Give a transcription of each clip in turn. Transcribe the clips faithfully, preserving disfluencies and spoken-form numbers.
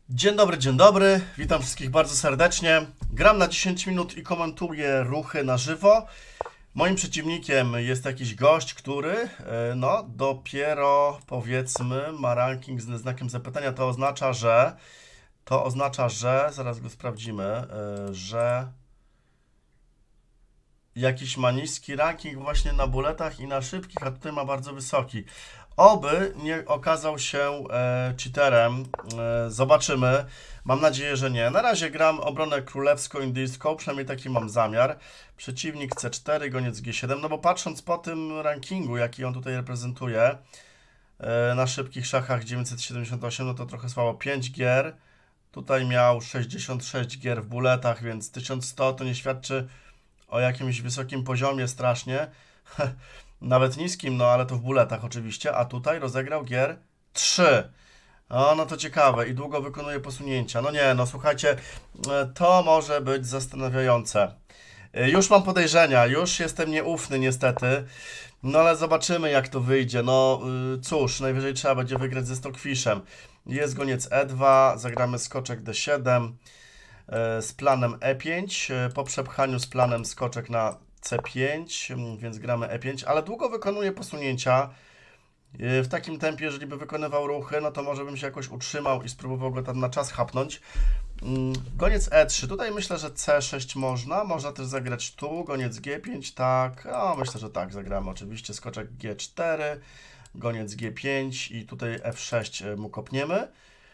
Dzień dobry, dzień dobry. Witam wszystkich bardzo serdecznie. Gram na dziesięć minut i komentuję ruchy na żywo. Moim przeciwnikiem jest jakiś gość, który no dopiero powiedzmy ma ranking z znakiem zapytania. To oznacza, że to oznacza, że zaraz go sprawdzimy, że jakiś ma niski ranking właśnie na bulletach i na szybkich, a tutaj ma bardzo wysoki. Oby nie okazał się e, cheaterem. E, zobaczymy. Mam nadzieję, że nie. Na razie gram obronę królewsko-indyjską, przynajmniej taki mam zamiar. Przeciwnik C cztery, goniec G siedem, no bo patrząc po tym rankingu, jaki on tutaj reprezentuje, e, na szybkich szachach dziewięćset siedemdziesiąt osiem, no to trochę słabo. pięć gier. Tutaj miał sześćdziesiąt sześć gier w bulletach, więc tysiąc sto to nie świadczy o jakimś wysokim poziomie strasznie. Nawet niskim, no ale to w bulletach oczywiście, a tutaj rozegrał gier trzy. O, no to ciekawe i długo wykonuje posunięcia. No nie, no słuchajcie, to może być zastanawiające. Już mam podejrzenia, już jestem nieufny niestety, no ale zobaczymy jak to wyjdzie. No cóż, najwyżej trzeba będzie wygrać ze Stockfishem. Jest goniec E dwa, zagramy skoczek D siedem z planem E pięć, po przepchaniu z planem skoczek na C pięć, więc gramy E pięć, ale długo wykonuje posunięcia. W takim tempie, jeżeli by wykonywał ruchy, no to może bym się jakoś utrzymał i spróbował go tam na czas chapnąć. Goniec E trzy, tutaj myślę, że C sześć można, można też zagrać tu, goniec G pięć, tak, no myślę, że tak, zagramy oczywiście skoczek G cztery, goniec G pięć i tutaj F sześć mu kopniemy.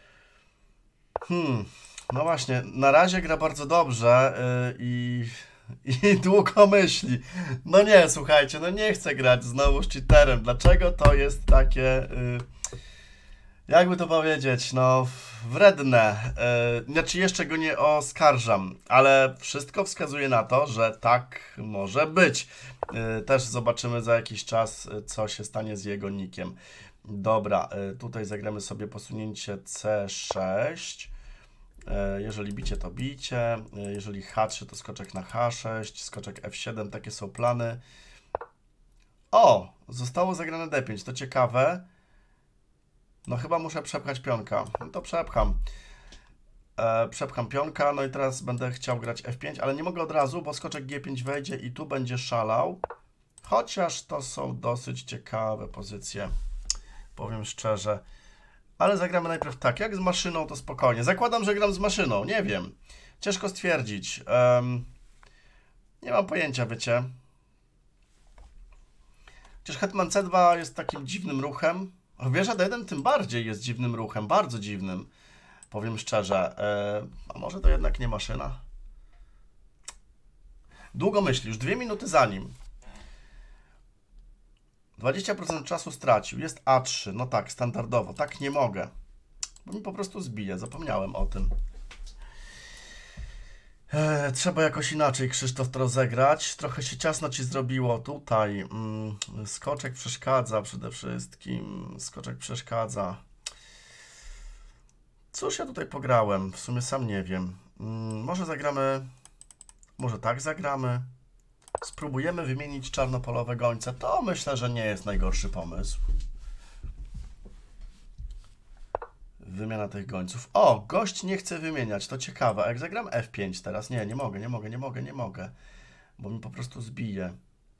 Hmm, no właśnie, na razie gra bardzo dobrze yy, i... I długo myśli. No nie, słuchajcie, no nie chcę grać znowu z cheaterem. Dlaczego to jest takie, yy, jakby to powiedzieć, no wredne. Yy, znaczy jeszcze go nie oskarżam, ale wszystko wskazuje na to, że tak może być. Yy, też zobaczymy za jakiś czas, co się stanie z jego nickiem. Dobra, yy, tutaj zagramy sobie posunięcie C sześć. Jeżeli bicie, to bicie. Jeżeli H trzy, to skoczek na H sześć, skoczek F siedem, takie są plany. O! Zostało zagrane D pięć, to ciekawe. No chyba muszę przepchać pionka. No to przepcham. E, przepcham pionka, no i teraz będę chciał grać F pięć, ale nie mogę od razu, bo skoczek G pięć wejdzie i tu będzie szalał. Chociaż to są dosyć ciekawe pozycje. Powiem szczerze. Ale zagramy najpierw tak, jak z maszyną, to spokojnie. Zakładam, że gram z maszyną, nie wiem. Ciężko stwierdzić. Um, nie mam pojęcia, wiecie. Chociaż hetman C dwa jest takim dziwnym ruchem. Wieża D jeden tym bardziej jest dziwnym ruchem, bardzo dziwnym. Powiem szczerze. E, a może to jednak nie maszyna? Długo myśli, już dwie minuty za nim. dwadzieścia procent czasu stracił. Jest A trzy. No tak, standardowo. Tak nie mogę. Bo mi po prostu zbije. Zapomniałem o tym. Eee, trzeba jakoś inaczej, Krzysztof, to rozegrać. Trochę się ciasno ci zrobiło tutaj. Mm, skoczek przeszkadza przede wszystkim. Skoczek przeszkadza. Cóż ja tutaj pograłem? W sumie sam nie wiem. Mm, może zagramy... Może tak zagramy. Spróbujemy wymienić czarnopolowe gońce. To myślę, że nie jest najgorszy pomysł. Wymiana tych gońców. O, gość nie chce wymieniać. To ciekawe. A jak zagram F pięć teraz? Nie, nie mogę, nie mogę, nie mogę, nie mogę. Bo mi po prostu zbije.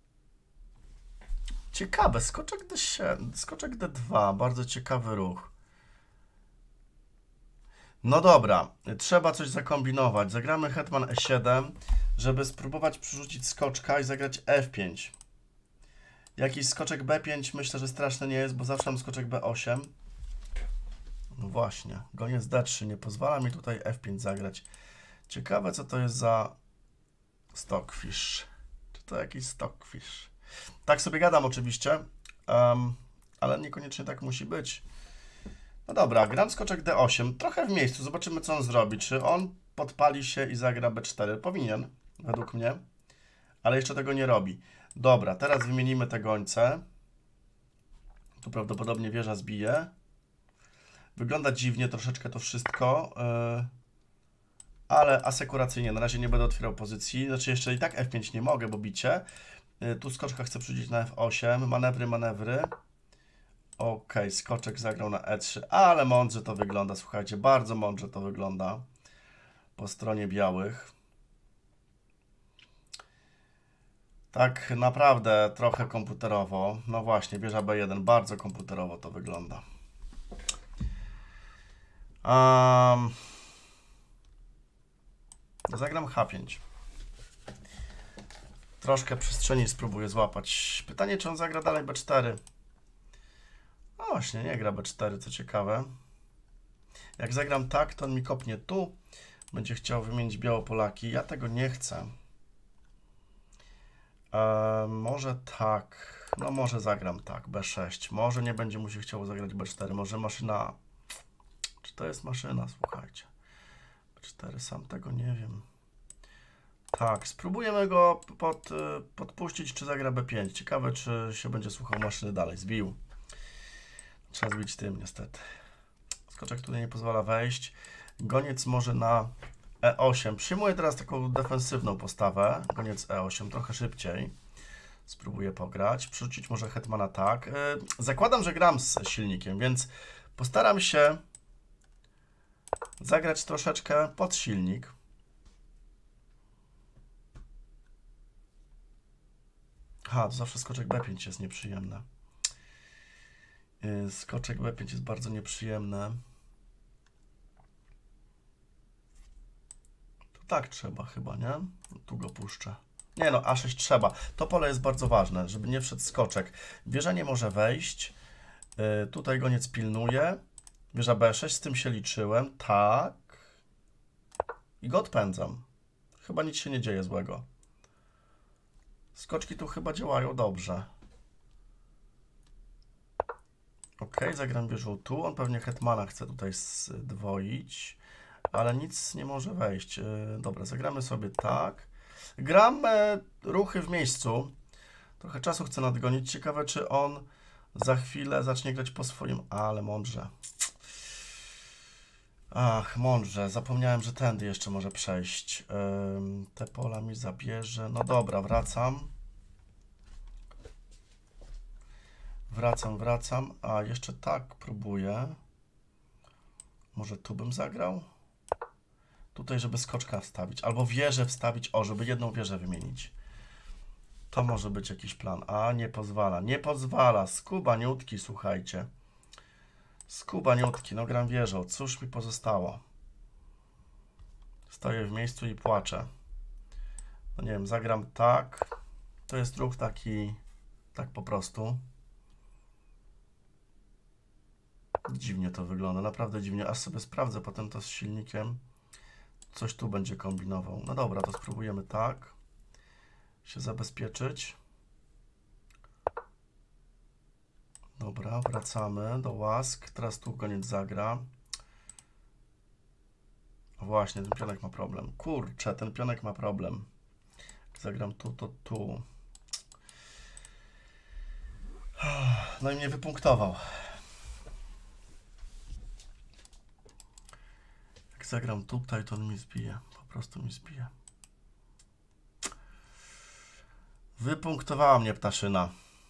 Ciekawe. Skoczek D siedem, skoczek D dwa. Bardzo ciekawy ruch. No dobra. Trzeba coś zakombinować. Zagramy hetman E siedem, żeby spróbować przerzucić skoczka i zagrać F pięć. Jakiś skoczek B pięć myślę, że straszny nie jest, bo zawsze mam skoczek B osiem. No właśnie, goniec D trzy nie pozwala mi tutaj F pięć zagrać. Ciekawe, co to jest za Stockfish. Czy to jakiś Stockfish? Tak sobie gadam oczywiście, um, ale niekoniecznie tak musi być. No dobra, gram skoczek D osiem. Trochę w miejscu, zobaczymy, co on zrobi. Czy on podpali się i zagra B cztery? Powinien, według mnie. Ale jeszcze tego nie robi. Dobra, teraz wymienimy te gońce. Tu prawdopodobnie wieża zbije. Wygląda dziwnie troszeczkę to wszystko. Yy, ale asekuracyjnie. Na razie nie będę otwierał pozycji. Znaczy jeszcze i tak F pięć nie mogę, bo bicie. Yy, tu skoczka chcę przerzucić na F osiem. Manewry, manewry. Ok, skoczek zagrał na e trzy, ale mądrze to wygląda, słuchajcie, bardzo mądrze to wygląda po stronie białych. Tak naprawdę trochę komputerowo. No właśnie, wieża B jeden, bardzo komputerowo to wygląda. Um, zagram H pięć. Troszkę przestrzeni spróbuję złapać. Pytanie, czy on zagra dalej B cztery. No właśnie, nie gra B cztery, co ciekawe. Jak zagram tak, to on mi kopnie tu. Będzie chciał wymienić Białopolaki. Ja tego nie chcę. E, może tak. No może zagram tak, B sześć. Może nie będzie mu się chciało zagrać B cztery. Może maszyna... Czy to jest maszyna? Słuchajcie. B cztery, sam tego nie wiem. Tak, spróbujemy go pod, podpuścić, czy zagra B pięć. Ciekawe, czy się będzie słuchał maszyny dalej. Zbił. Trzeba zbić tym, niestety. Skoczek tutaj nie pozwala wejść. Goniec może na E osiem. Przyjmuję teraz taką defensywną postawę. Goniec E osiem, trochę szybciej. Spróbuję pograć. Przerzucić może hetmana tak. Zakładam, że gram z silnikiem, więc postaram się zagrać troszeczkę pod silnik. Ha, to zawsze skoczek B pięć jest nieprzyjemny. Skoczek B pięć jest bardzo nieprzyjemny. To tak trzeba chyba, nie? Tu go puszczę. Nie no, A sześć trzeba. To pole jest bardzo ważne, żeby nie wszedł skoczek. Wieża nie może wejść. Yy, tutaj goniec pilnuje. Wieża B sześć, z tym się liczyłem. Tak. I go odpędzam. Chyba nic się nie dzieje złego. Skoczki tu chyba działają dobrze. Ok, zagram wieżą tu. On pewnie hetmana chce tutaj zdwoić, ale nic nie może wejść. Yy, dobra, zagramy sobie tak. Gram e, ruchy w miejscu. Trochę czasu chcę nadgonić. Ciekawe, czy on za chwilę zacznie grać po swoim... Ale mądrze. Ach, mądrze. Zapomniałem, że tędy jeszcze może przejść. Yy, te pola mi zabierze. No dobra, wracam. Wracam, wracam. A, jeszcze tak próbuję. Może tu bym zagrał? Tutaj, żeby skoczka wstawić. Albo wieżę wstawić. O, żeby jedną wieżę wymienić. To może być jakiś plan. A, nie pozwala. Nie pozwala. Skubaniutki, słuchajcie. Skubaniutki. No, gram wieżą. Cóż mi pozostało? Stoję w miejscu i płaczę. No nie wiem, zagram tak. To jest ruch taki... Tak po prostu. Dziwnie to wygląda, naprawdę dziwnie. Aż sobie sprawdzę potem to z silnikiem. Coś tu będzie kombinował. No dobra, to spróbujemy tak. Się zabezpieczyć. Dobra, wracamy do łask. Teraz tu goniec zagra. O właśnie, ten pionek ma problem. Kurczę, ten pionek ma problem. Jak zagram tu, to tu. No i mnie wypunktował. Jak zagram tutaj, to on mi zbije. Po prostu mi zbije. Wypunktowała mnie ptaszyna.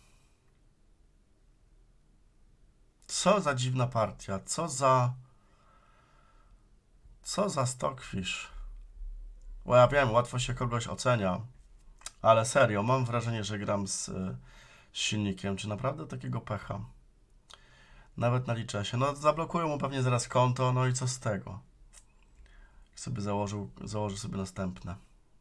Co za dziwna partia. Co za... Co za stockfish. Bo ja wiem, łatwo się kogoś ocenia. Ale serio, mam wrażenie, że gram z, z silnikiem. Czy naprawdę takiego pecha? Nawet naliczę się. No zablokują mu pewnie zaraz konto, no i co z tego? Sobie założył, założę sobie następne.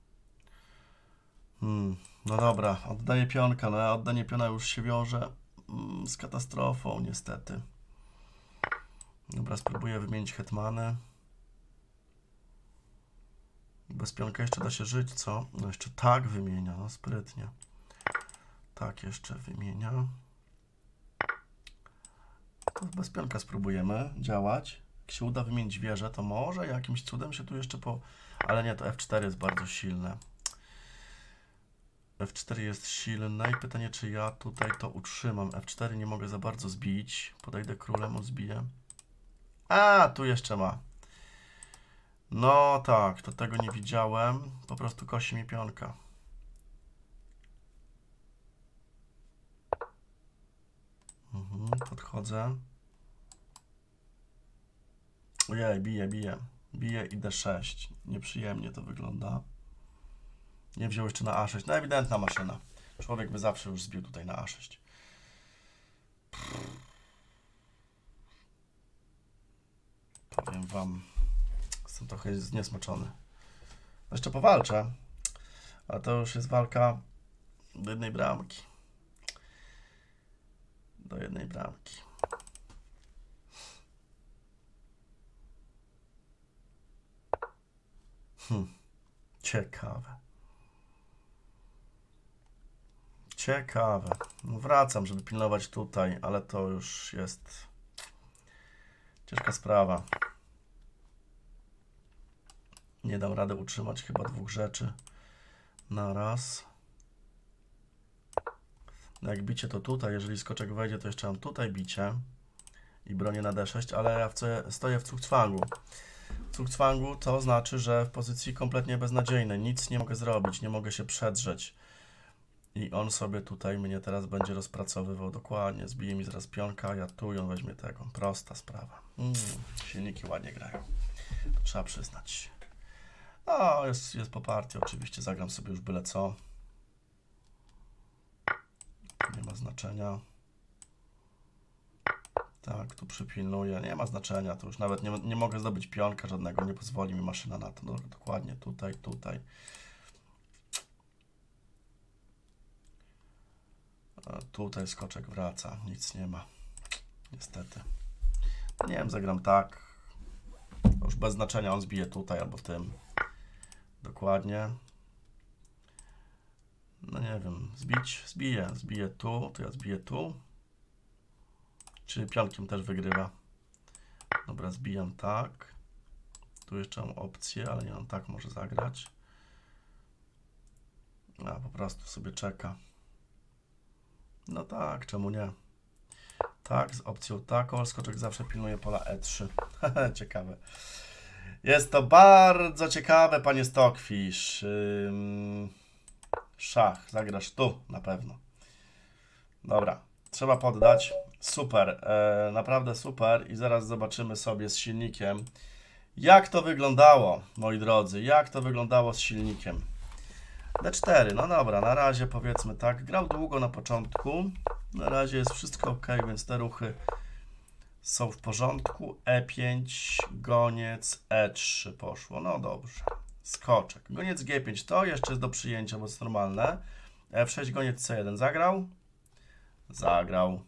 Hmm, no dobra, oddaję pionka, no a oddanie piona już się wiąże mm, z katastrofą, niestety. Dobra, spróbuję wymienić hetmany. Bez pionka jeszcze da się żyć, co? No jeszcze tak wymienia, no sprytnie. Tak jeszcze wymienia. To bez pionka spróbujemy działać. Jak się uda wymienić wieżę, to może jakimś cudem się tu jeszcze po... Ale nie, to F cztery jest bardzo silne. F cztery jest silne i pytanie, czy ja tutaj to utrzymam. F cztery nie mogę za bardzo zbić. Podejdę królem, on zbije. A, tu jeszcze ma. No tak, to tego nie widziałem. Po prostu kosi mi pionka. Mhm. Podchodzę. Ojej, bije, bije. Bije i D sześć. Nieprzyjemnie to wygląda. Nie wziął jeszcze na A sześć. No ewidentna maszyna. Człowiek by zawsze już zbił tutaj na A sześć. Powiem wam, jestem trochę zniesmaczony. Jeszcze powalczę, ale to już jest walka do jednej bramki. Do jednej bramki. Hm. Ciekawe. Ciekawe. No wracam, żeby pilnować tutaj, ale to już jest ciężka sprawa. Nie dam rady utrzymać chyba dwóch rzeczy na raz. No jak bicie to tutaj, jeżeli skoczek wejdzie, to jeszcze mam tutaj bicie i bronię na D sześć, ale ja w co, stoję w Zugzwangu. W Zugzwangu to znaczy, że w pozycji kompletnie beznadziejnej. Nic nie mogę zrobić, nie mogę się przedrzeć. I on sobie tutaj mnie teraz będzie rozpracowywał dokładnie. Zbije mi zaraz pionka, ja tu i on weźmie tego. Prosta sprawa. Mm, silniki ładnie grają. To trzeba przyznać. No, jest, jest po partii oczywiście. Zagram sobie już byle co. Nie ma znaczenia. Tak, tu przypilnuję. Nie ma znaczenia. To już nawet nie, nie mogę zdobyć pionka żadnego. Nie pozwoli mi maszyna na to. No, dokładnie tutaj, tutaj. A tutaj skoczek wraca. Nic nie ma. Niestety. Nie wiem, zagram tak. To już bez znaczenia. On zbije tutaj albo w tym. Dokładnie. No nie wiem. Zbić? Zbije. Zbije tu. To ja zbiję tu. Czyli pionkiem też wygrywa. Dobra, zbijam tak. Tu jeszcze mam opcję, ale nie on tak może zagrać. A po prostu sobie czeka. No tak, czemu nie? Tak, z opcją taką. Skoczek zawsze pilnuje pola E trzy. Ciekawe. Jest to bardzo ciekawe, panie Stockfish. Ym... Szach. Zagrasz tu na pewno. Dobra. Trzeba poddać. Super. E, naprawdę super. I zaraz zobaczymy sobie z silnikiem, jak to wyglądało, moi drodzy. Jak to wyglądało z silnikiem. D cztery. No dobra, na razie powiedzmy tak. Grał długo na początku. Na razie jest wszystko ok, więc te ruchy są w porządku. E pięć, goniec, E trzy poszło. No dobrze. Skoczek. Goniec G pięć to jeszcze jest do przyjęcia, bo jest normalne. F sześć, goniec C jeden. Zagrał? Zagrał.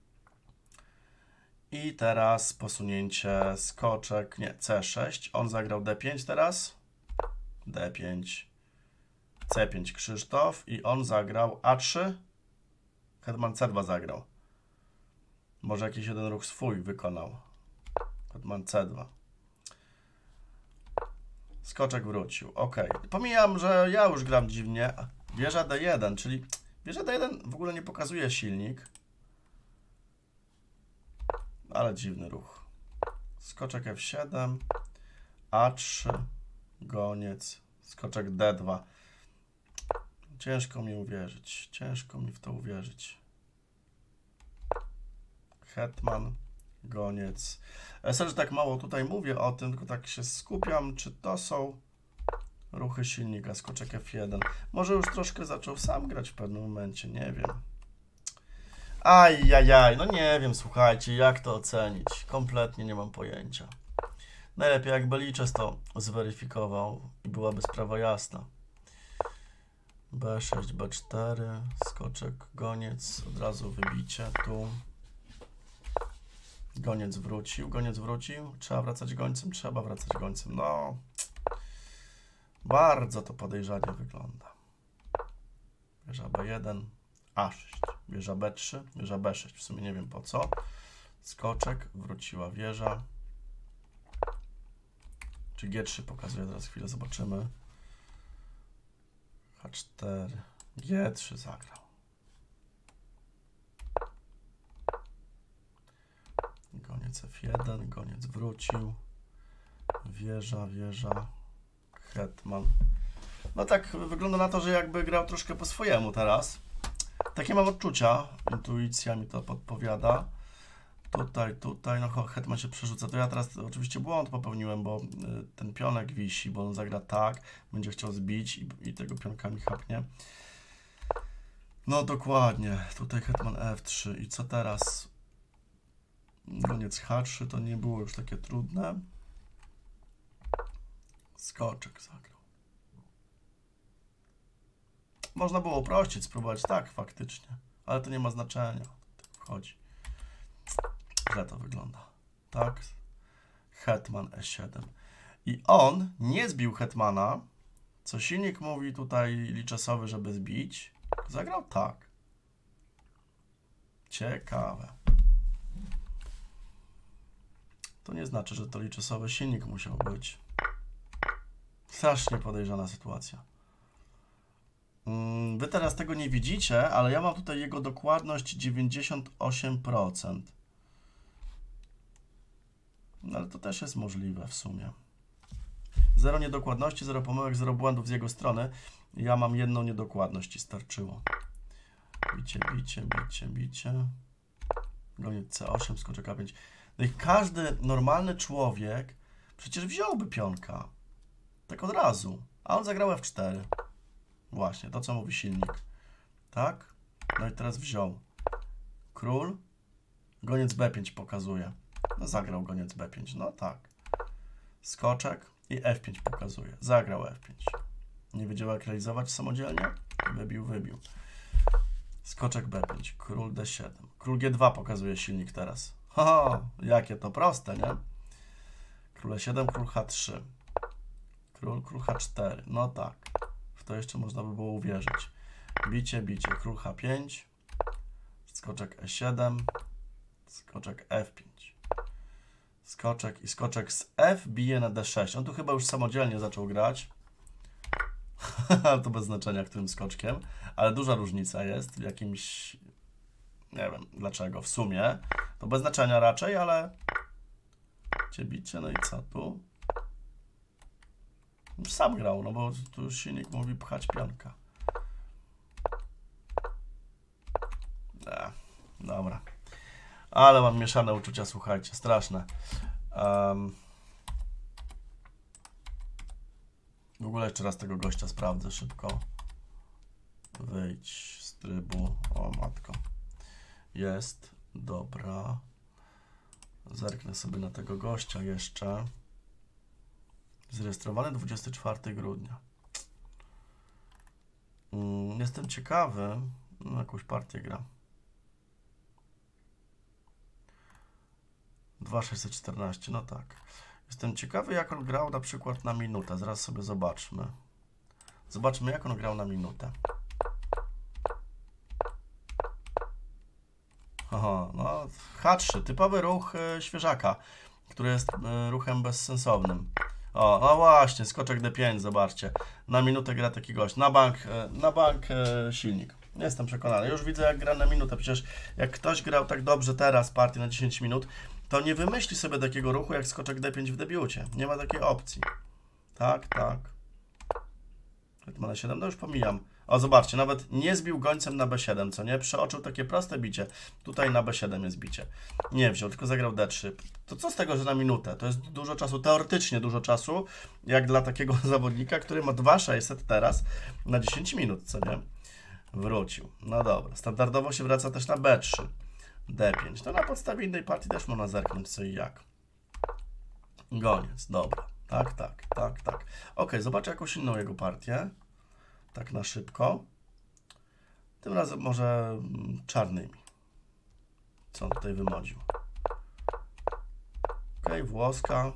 I teraz posunięcie skoczek, nie, C sześć. On zagrał D pięć teraz. D pięć. C pięć Krzysztof. I on zagrał A trzy. Hetman C dwa zagrał. Może jakiś jeden ruch swój wykonał. Hetman C dwa. Skoczek wrócił. Ok. Pomijam, że ja już gram dziwnie. Wieża D jeden, czyli wieża D jeden w ogóle nie pokazuje silnik. Ale dziwny ruch. Skoczek F siedem. A trzy. Goniec. Skoczek D dwa. Ciężko mi uwierzyć. Ciężko mi w to uwierzyć. Hetman. Goniec. Myślę, że tak mało tutaj mówię o tym, tylko tak się skupiam, czy to są ruchy silnika. Skoczek F jeden. Może już troszkę zaczął sam grać w pewnym momencie, nie wiem. Ajajaj, no nie wiem, słuchajcie, jak to ocenić. Kompletnie nie mam pojęcia. Najlepiej jakby Liczes to zweryfikował i byłaby sprawa jasna. B sześć, B cztery, skoczek, goniec, od razu wybicie tu. Goniec wrócił, goniec wrócił. Trzeba wracać gońcem? Trzeba wracać gońcem. No, bardzo to podejrzanie wygląda. Wieża B jeden, A sześć, wieża B trzy, wieża B sześć. W sumie nie wiem po co. Skoczek, wróciła wieża. Czy G trzy pokazuje? Teraz chwilę zobaczymy. H cztery, G trzy zagrał. Goniec F jeden, goniec wrócił. Wieża, wieża. Hetman. No tak wygląda na to, że jakby grał troszkę po swojemu teraz. Takie mam odczucia. Intuicja mi to podpowiada. Tutaj, tutaj, no hetman się przerzuca. To ja teraz oczywiście błąd popełniłem, bo ten pionek wisi, bo on zagra tak, będzie chciał zbić i, i tego pionkami chapnie. No dokładnie, tutaj hetman F trzy i co teraz? Goniec H trzy, to nie było już takie trudne. Skoczek zagrał. Można było uprościć, spróbować tak faktycznie, ale to nie ma znaczenia. Wchodzi. Źle to wygląda. Tak. Hetman E siedem. I on nie zbił hetmana, co silnik mówi tutaj liczesowy, żeby zbić. Zagrał tak. Ciekawe. To nie znaczy, że to liczesowy silnik musiał być. Strasznie podejrzana sytuacja. Wy teraz tego nie widzicie, ale ja mam tutaj jego dokładność dziewięćdziesiąt osiem procent. No ale to też jest możliwe w sumie. Zero niedokładności, zero pomyłek, zero błędów z jego strony. Ja mam jedną niedokładność i starczyło. Bicie, bicie, bicie, bicie. Goniec C osiem, skoczek A pięć. No i każdy normalny człowiek przecież wziąłby pionka. Tak od razu. A on zagrał F cztery. Właśnie, to co mówi silnik. Tak? No i teraz wziął. Król. Goniec B pięć pokazuje. No zagrał goniec B pięć. No tak. Skoczek i F pięć pokazuje. Zagrał F pięć. Nie wiedział jak realizować samodzielnie? Wybił, wybił. Skoczek B pięć. Król D siedem. Król G dwa pokazuje silnik teraz. Ho, jakie to proste, nie? Król E siedem, król H trzy. Król, król H cztery. No tak. W to jeszcze można by było uwierzyć. Bicie, bicie. Król H pięć. Skoczek E siedem. Skoczek F pięć. Skoczek i skoczek z F bije na D sześć. On tu chyba już samodzielnie zaczął grać. To bez znaczenia, którym skoczkiem. Ale duża różnica jest w jakimś... Nie wiem dlaczego. W sumie. To bez znaczenia raczej, ale... Bicie, bicie. No i co tu? Już sam grał, no bo tu już silnik mówi pchać pionka. Ech, dobra. Ale mam mieszane uczucia, słuchajcie, straszne. Um, w ogóle jeszcze raz tego gościa sprawdzę szybko. Wyjdź z trybu. O matko. Jest, dobra. Zerknę sobie na tego gościa jeszcze. Zarejestrowany dwudziestego czwartego grudnia. Mm, jestem ciekawy. No, jakąś partię gra. dwa tysiące sześćset czternaście, no tak. Jestem ciekawy, jak on grał na przykład na minutę. Zaraz sobie zobaczmy. Zobaczmy, jak on grał na minutę. Aha, no H trzy, typowy ruch y, świeżaka, który jest y, ruchem bezsensownym. O, no właśnie, skoczek D pięć, zobaczcie. Na minutę gra taki gość. Na bank, y, na bank y, silnik. Jestem przekonany. Już widzę, jak gra na minutę. Przecież jak ktoś grał tak dobrze teraz partię na dziesięć minut, to nie wymyśli sobie takiego ruchu jak skoczek D pięć w debiucie. Nie ma takiej opcji. Tak, tak. Hetman E siedem, no już pomijam. O, zobaczcie, nawet nie zbił gońcem na B siedem, co nie? Przeoczył takie proste bicie. Tutaj na B siedem jest bicie. Nie wziął, tylko zagrał D trzy. To co z tego, że na minutę? To jest dużo czasu, teoretycznie dużo czasu, jak dla takiego zawodnika, który ma dwa tysiące sześćset teraz na dziesięć minut, co nie? Wrócił. No dobra. Standardowo się wraca też na B trzy. D pięć. To na podstawie innej partii też można zerknąć co i jak. Goniec, dobra. Tak, tak, tak, tak. Ok, zobaczę jakąś inną jego partię. Tak na szybko. Tym razem może czarnymi. Co on tutaj wymodził. Ok, włoska.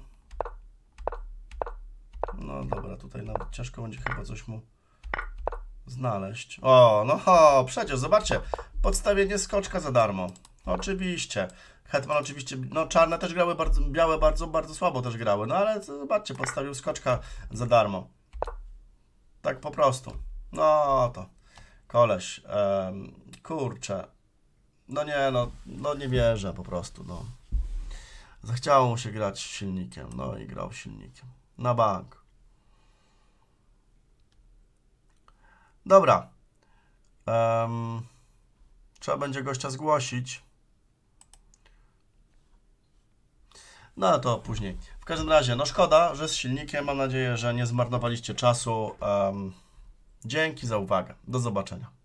No dobra, tutaj nawet ciężko będzie chyba coś mu znaleźć. O, no ho, przecież, zobaczcie. Podstawienie skoczka za darmo. Oczywiście. Hetman oczywiście, no czarne też grały, bardzo, białe bardzo, bardzo słabo też grały. No ale zobaczcie, podstawił skoczka za darmo. Tak po prostu. No to koleś, um, kurczę, no nie, no, no nie wierzę po prostu, no. Zachciało mu się grać silnikiem, no i grał silnikiem. Na bank. Dobra. Um, trzeba będzie gościa zgłosić. No ale to później. W każdym razie, no szkoda, że z silnikiem. Mam nadzieję, że nie zmarnowaliście czasu. Um, dzięki za uwagę. Do zobaczenia.